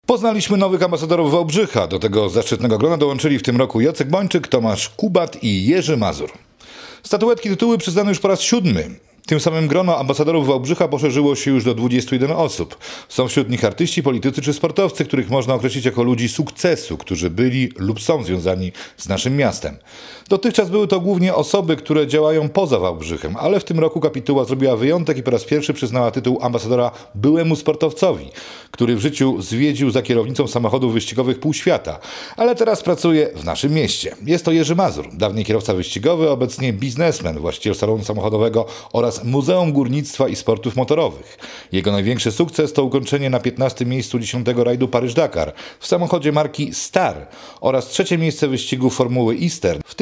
Poznaliśmy nowych ambasadorów Wałbrzycha. Do tego zaszczytnego grona dołączyli w tym roku Jacek Bończyk, Tomasz Kubat i Jerzy Mazur. Statuetki tytuły przyznano już po raz 7. Tym samym grono ambasadorów Wałbrzycha poszerzyło się już do 21 osób. Są wśród nich artyści, politycy czy sportowcy, których można określić jako ludzi sukcesu, którzy byli lub są związani z naszym miastem. Dotychczas były to głównie osoby, które działają poza Wałbrzychem, ale w tym roku kapituła zrobiła wyjątek i po raz pierwszy przyznała tytuł ambasadora byłemu sportowcowi, który w życiu zwiedził za kierownicą samochodów wyścigowych pół świata, ale teraz pracuje w naszym mieście. Jest to Jerzy Mazur, dawniej kierowca wyścigowy, obecnie biznesmen, właściciel salonu samochodowego oraz Muzeum Górnictwa i Sportów Motorowych. Jego największy sukces to ukończenie na 15. miejscu 10. rajdu Paryż-Dakar w samochodzie marki Star oraz 3. miejsce wyścigu Formuły Eastern w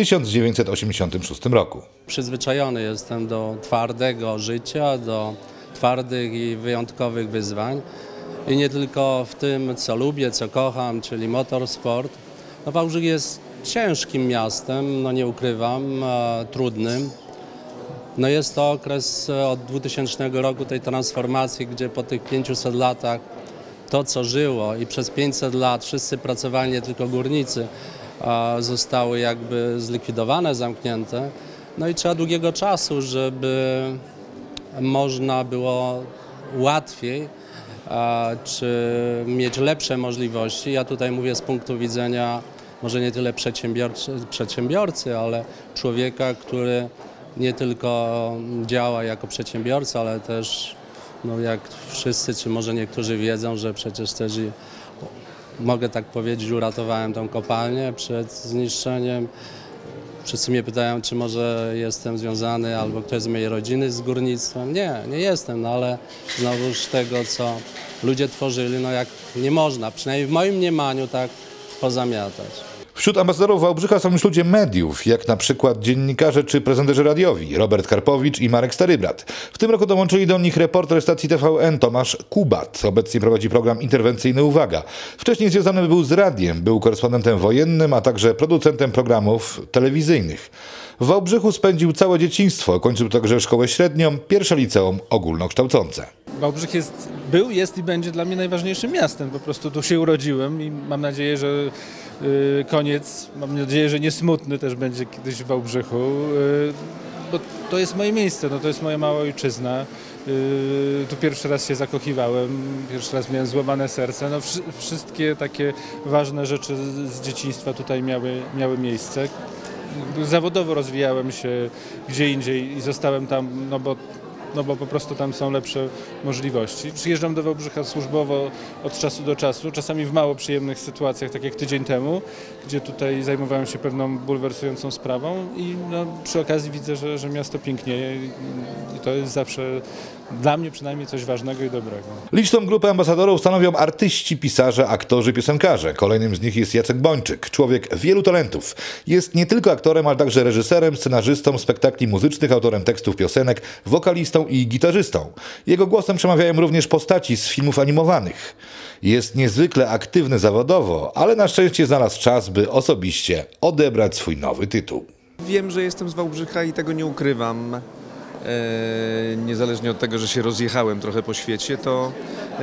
1986 roku. Przyzwyczajony jestem do twardego życia, do twardych i wyjątkowych wyzwań. I nie tylko w tym, co lubię, co kocham, czyli motorsport. Wałbrzych jest ciężkim miastem, nie ukrywam, trudnym. Jest to okres od 2000 roku tej transformacji, gdzie po tych 500 latach to, co żyło i przez 500 lat wszyscy pracowali, nie tylko górnicy, zostały jakby zlikwidowane, zamknięte. I trzeba długiego czasu, żeby można było łatwiej czy mieć lepsze możliwości. Ja tutaj mówię z punktu widzenia może nie tyle przedsiębiorcy, ale człowieka, który nie tylko działa jako przedsiębiorca, ale też jak wszyscy, czy może niektórzy wiedzą, że przecież też mogę tak powiedzieć, uratowałem tą kopalnię przed zniszczeniem. Wszyscy mnie pytają, czy może jestem związany albo ktoś z mojej rodziny z górnictwem. Nie jestem, ale znowuż tego, co ludzie tworzyli, jak nie można, przynajmniej w moim mniemaniu, tak pozamiatać. Wśród ambasadorów Wałbrzycha są już ludzie mediów, jak na przykład dziennikarze czy prezenterzy radiowi, Robert Karpowicz i Marek Starybrat. W tym roku dołączyli do nich reporter stacji TVN Tomasz Kubat. Obecnie prowadzi program interwencyjny Uwaga. Wcześniej związany był z radiem, był korespondentem wojennym, a także producentem programów telewizyjnych. W Wałbrzychu spędził całe dzieciństwo, kończył także szkołę średnią, pierwsze liceum ogólnokształcące. Wałbrzych jest i będzie dla mnie najważniejszym miastem. Po prostu tu się urodziłem i mam nadzieję, że koniec, mam nadzieję, że nie smutny też będzie kiedyś w Wałbrzychu, bo to jest moje miejsce, to jest moja mała ojczyzna. Tu pierwszy raz się zakochiwałem, pierwszy raz miałem złamane serce. Wszystkie takie ważne rzeczy z dzieciństwa tutaj miały miejsce. Zawodowo rozwijałem się gdzie indziej i zostałem tam, bo po prostu tam są lepsze możliwości. Przyjeżdżam do Wałbrzycha służbowo od czasu do czasu, czasami w mało przyjemnych sytuacjach, tak jak tydzień temu, gdzie tutaj zajmowałem się pewną bulwersującą sprawą i przy okazji widzę, że miasto pięknieje i to jest zawsze dla mnie przynajmniej coś ważnego i dobrego. Liczną grupę ambasadorów stanowią artyści, pisarze, aktorzy, piosenkarze. Kolejnym z nich jest Jacek Bończyk, człowiek wielu talentów. Jest nie tylko aktorem, ale także reżyserem, scenarzystą spektakli muzycznych, autorem tekstów piosenek, wokalistą i gitarzystą. Jego głosem przemawiają również postaci z filmów animowanych. Jest niezwykle aktywny zawodowo, ale na szczęście znalazł czas, by osobiście odebrać swój nowy tytuł. Wiem, że jestem z Wałbrzycha i tego nie ukrywam. Niezależnie od tego, że się rozjechałem trochę po świecie, to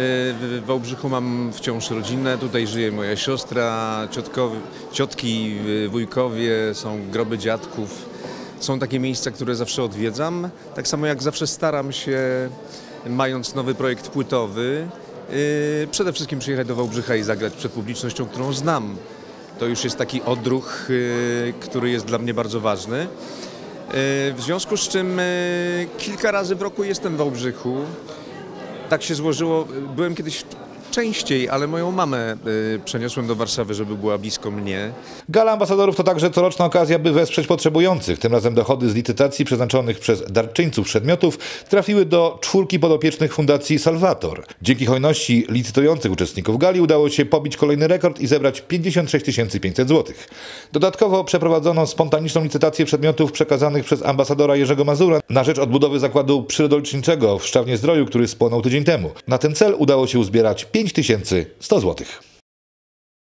w Wałbrzychu mam wciąż rodzinę. Tutaj żyje moja siostra, ciotki, wujkowie, są groby dziadków. Są takie miejsca, które zawsze odwiedzam. Tak samo jak zawsze staram się, mając nowy projekt płytowy, przede wszystkim przyjechać do Wałbrzycha i zagrać przed publicznością, którą znam. To już jest taki odruch, który jest dla mnie bardzo ważny. W związku z czym kilka razy w roku jestem w Wałbrzychu. Tak się złożyło, byłem kiedyś częściej, ale moją mamę przeniosłem do Warszawy, żeby była blisko mnie. Gala ambasadorów to także coroczna okazja, by wesprzeć potrzebujących. Tym razem dochody z licytacji przeznaczonych przez darczyńców przedmiotów trafiły do 4 podopiecznych Fundacji Salvator. Dzięki hojności licytujących uczestników gali udało się pobić kolejny rekord i zebrać 56 500 zł. Dodatkowo przeprowadzono spontaniczną licytację przedmiotów przekazanych przez ambasadora Jerzego Mazura na rzecz odbudowy zakładu przyrodoleczniczego w Szczawnie-Zdroju, który spłonął tydzień temu. Na ten cel udało się uzbierać 5100 zł.